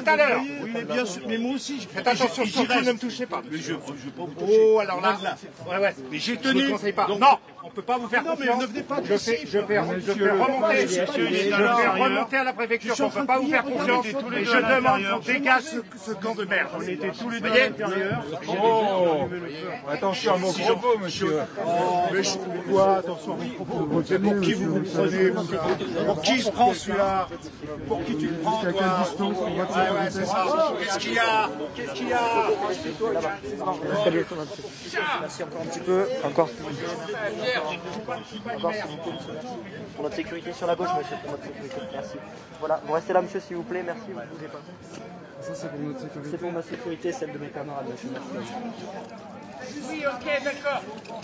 à l'heure. Oui, mais bien sûr, mais moi aussi, Faites attention, surtout ne me touchez pas. Mais je ne veux pas vous toucher. Oh, alors là, ouais. Mais j'ai Je tenu. ne conseille pas. Donc, non, on ne peut pas vous faire non, mais confiance. ne venez pas je fais remonter à la préfecture. On ne peut pas vous faire confiance. Et je demande qu'on dégage ce camp de merde. On était tous les deux à l'intérieur. Oh, attention à mon propos, monsieur. mais je quoi, attention à vos propos. C'est pour qui vous vous prenez? Pour qui se prend celui-là? Pour qui tu le prends, toi? Ouais, c'est ça. Qu'est-ce qu'il y a? Qu'est-ce qu'il y a? Merci encore un petit peu. Encore. Pour notre sécurité sur la gauche, monsieur, pour notre sécurité. Merci. Voilà, vous restez là, monsieur, s'il vous plaît. Merci, vous ne bougez pas. Ça, c'est pour notre sécurité. C'est pour ma sécurité, celle de mes camarades, monsieur. Merci. Oui, ok, d'accord.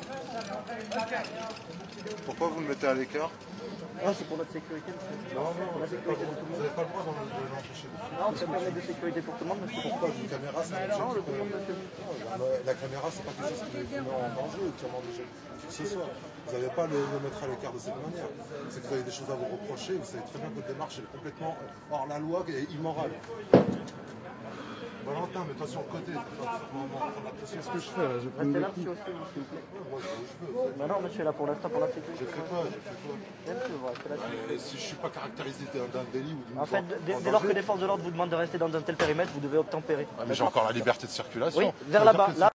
Pourquoi vous me mettez à l'écart? Non, c'est pour notre sécurité, monsieur. Non, La sécurité de tout le vous monde. n'avez pas le droit de l'empêcher. Non, ça permet de sécurité pour tout le monde, monsieur. Pourquoi une caméra, c'est quelque Non, chose le tout le monde, monsieur. La caméra, c'est pas quelque chose qui vous met en danger ou qui en danger qui que ce soit. Vous n'avez pas le mettre à l'écart de cette manière. C'est que vous avez des choses à vous reprocher. Vous savez très bien que votre démarche est complètement hors la loi et immorale. Valentin, mets-toi sur le côté. Qu'est-ce que je fais là? Je prends Restez le là, coup. monsieur, aussi, s'il vous plaît. Moi, je veux. Bah non, monsieur, là, pour l'instant, pour la sécurité. J'ai fait quoi? J'ai fait quoi? Bien sûr, vous restez là. Si je ne suis pas caractérisé d'un délit ou d'une En fait, dès lors que les forces de l'ordre vous demandent de rester dans un tel périmètre, vous devez obtempérer. mais j'ai encore la liberté de circulation. Oui, vers là-bas. Là,